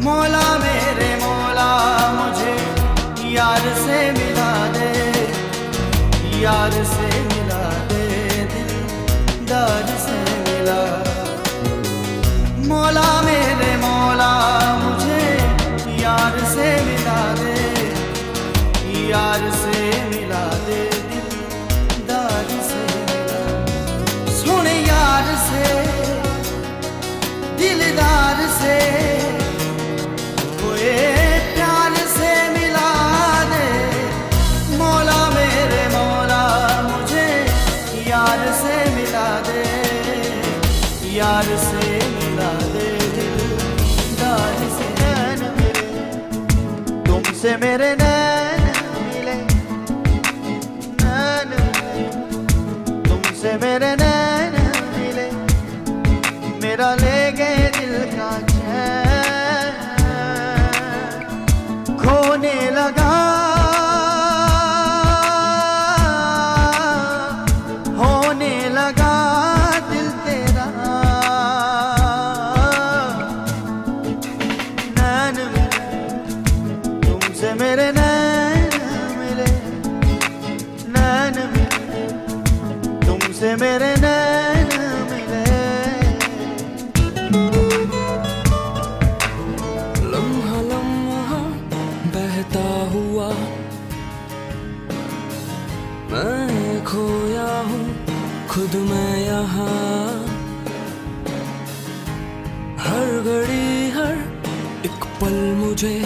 मौला मेरे मौला मुझे यार से मिला दे, यार से मिला दे, दिलदार से मिला। मौला मेरे मौला मुझे यार से मिला दे, यार से मिला दे, दिलदार से मिला। सुन यार से दिलदार से कोई प्यार से मिला दे। मौला मेरे मौला मुझे यार से मिला दे, यार से मिला दे, दिलदार से। तुमसे मेरे नैन मिले, नैन तुमसे मेरे नैन मिले, मेरा ले गए दिल का चैन। खोने लगा होने लगा दिल तेरा। नैन तुमसे मेरे नैन मिले, नैन तुमसे मेरे नैन मिले। लम्हा लम्हा बहता हुआ मैं खोया हूँ खुद में यहाँ। हर घड़ी हर एक पल मुझे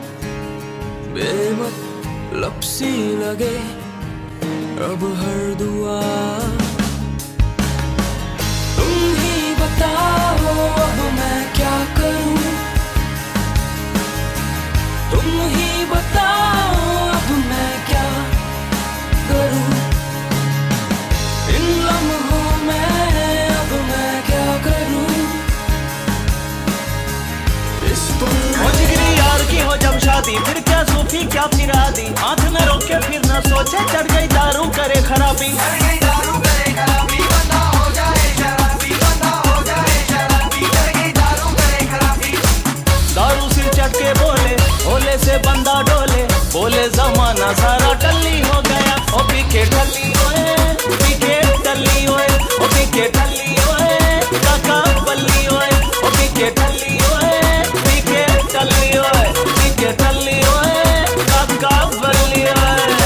बेमतलब सी लगे, अब हर दुआ तुम ही बताओ अब मैं क्या करूं। तुम ही बताओ अब मैं क्या करूं। इन लम्हों में अब मैं क्या करूं। इस जिगरी यार की हो जब शादी, फिर क्या सूफी क्या फिरादी। आंख में रोके फिर न सोचे, चढ़ गई दारू करे खराबी। बंदा हो जाए शराबी, बंदा हो जाए शराबी, चढ़ गई दारू करे खराबी। दारू सिर चढ़ के बोले, भोले से बंदा डोले, बोले जमाना सारा टल्ली हो गया। ओ पीके टल्ली ओए, पीके टल्ली ओए, ओ पीके टल्ली ओए, काका बल्ली ओए, ओ पीके टल्ली ओए, पीके टल्ली ओए, पीके टल्ली ओए, काका बल्ली ओए।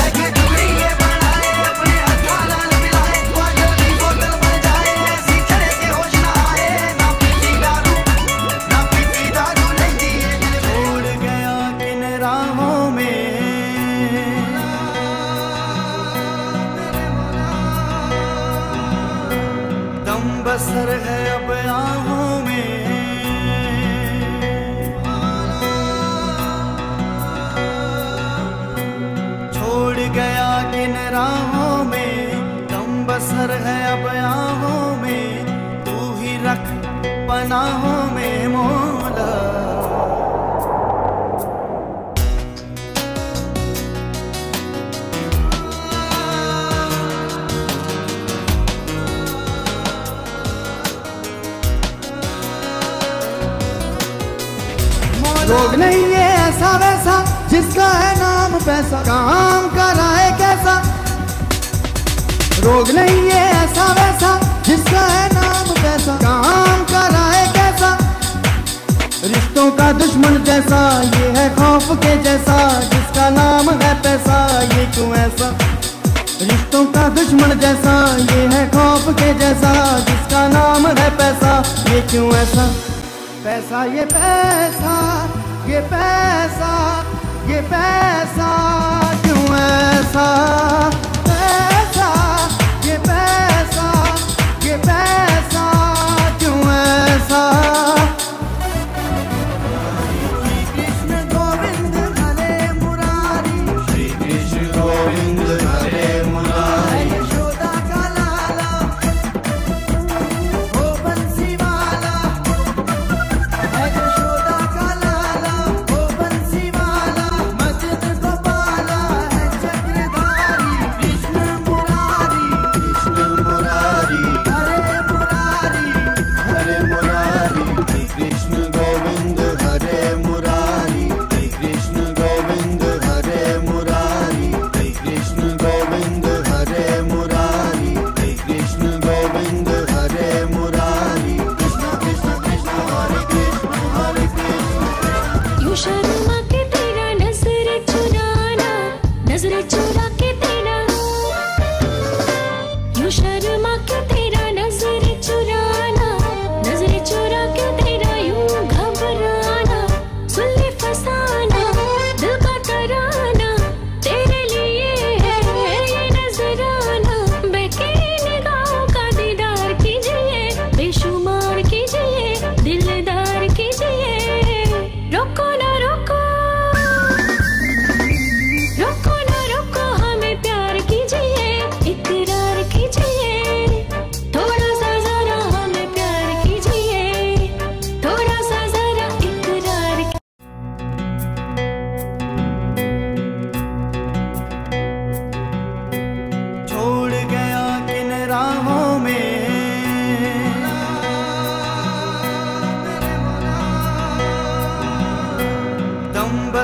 बसर है अब आहों में, छोड़ गया किन राहों में। दम बसर है अब आहों में, तू ही रख पनाहों में मौला। रोग नहीं है ऐसा वैसा जिसका है नाम पैसा, काम कराए कैसा। रोग नहीं है ऐसा वैसा जिसका है नाम पैसा, काम कराए कैसा। रिश्तों का दुश्मन जैसा ये है खौफ के जैसा, जिसका नाम है पैसा ये क्यों ऐसा। रिश्तों का दुश्मन जैसा ये है खौफ के जैसा, जिसका नाम है पैसा ये क्यों ऐसा। पैसा ये पैसा, ये पैसा, ये पैसा क्यों ऐसा। पैसा ये पैसा, ये पैसा क्यों ऐसा। श्री कृष्ण गोविंद हरे मुरारी, श्री कृष्ण गोविंद हरे मुरारी। यशोदा का लाला हो बंसी वाला, यशोदा का लाला हो बंसी वाला। मस्जिद को पाला है चक्रधारी,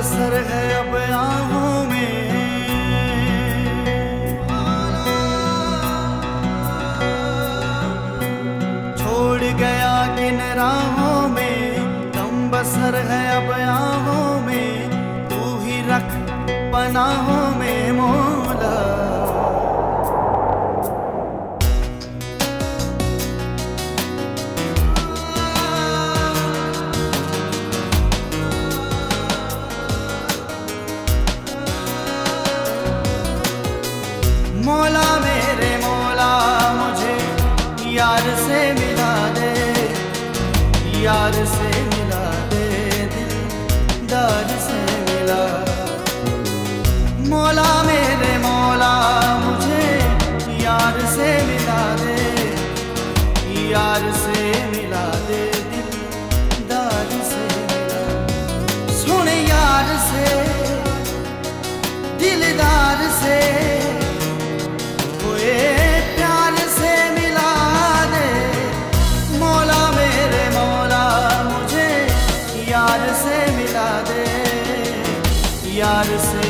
बसर है अब आहों में, छोड़ गया किन राहों में, गम बसर है अब आहों में, तू ही रख पनाहों में मौला। मौला मेरे मौला मुझे यार से मिला दे, यार से मिला दे, दिलदार से मिला। मौला मेरे मौला मुझे यार से मिला दे, यार से मिला दे, दिलदार से मिला। सुन यार से दिलदार से प्यार से मिला दे। मौला मेरे मौला मुझे यार से मिला दे, यार से